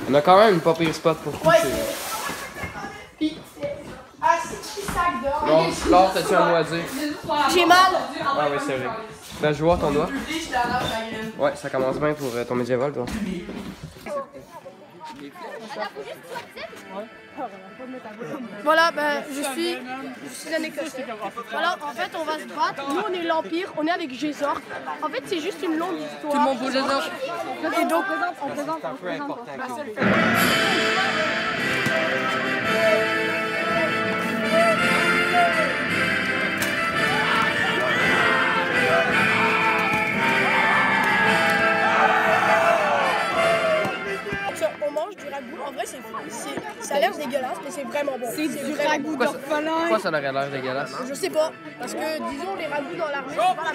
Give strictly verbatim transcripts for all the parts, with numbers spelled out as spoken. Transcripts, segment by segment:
On a quand même une pas pire spot pour coucher. Ouais, puis, ah, c'est qui sac dehors? Bon, Laure, t'as-tu un mot à dire? J'ai mal. Ah oui, c'est vrai. Ben, je vois ton doigt. Ouais, ça commence bien pour euh, ton médiéval, toi. Voilà, ben, je suis, je suis un Écossais. Voilà, en fait, on va se battre. Nous, on est l'Empire, on est avec Gésor. En fait, c'est juste une longue histoire. Tout le monde pour Gésor. Et donc, on présente, on présente. on mange du ragoût. En vrai, c'est, ça a l'air dégueulasse, mais c'est vraiment bon. C'est du ragoût d'orphelin. Pourquoi ça aurait l'air dégueulasse? Je sais pas, parce que disons les ragoûts dans l'armée, c'est pas la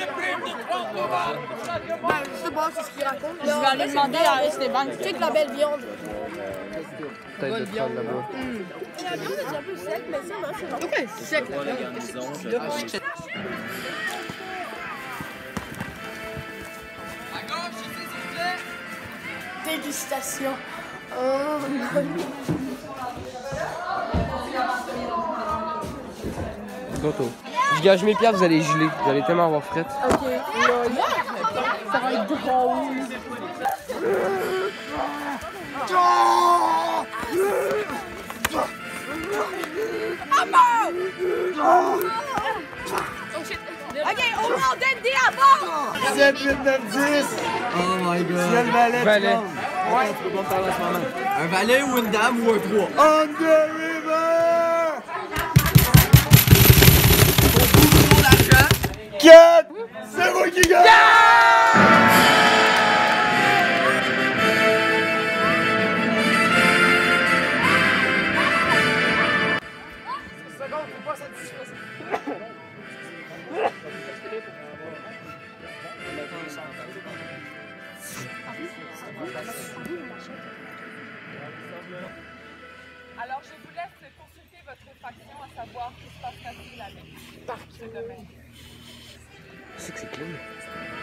ben, je sais pas, c'est ce qu'ils racontent. Je vais aller demander à Esteban. Tu sais que la belle viande. Peut-être de prendre là-bas. La viande est un peu sec, mais ça, non, c'est bon. Ok, c'est sec la viande. Dégustation. Oh non. Toto. Je gage mes pierres, vous allez geler. Vous allez tellement avoir frette. Ok. Ça va être drôle. Ok, on va en D à bord! sept, huit, neuf, dix! Oh my god! Quel valet? Valet. Ouais, tu peux pas me parler à ce moment. Un valet ou une dame ou un trois? On the river! Pour l'argent. quatre! C'est moi qui gagne! Alors, je vous laisse consulter votre faction à savoir qui se passe facile avec ce domaine. C'est que c'est clean.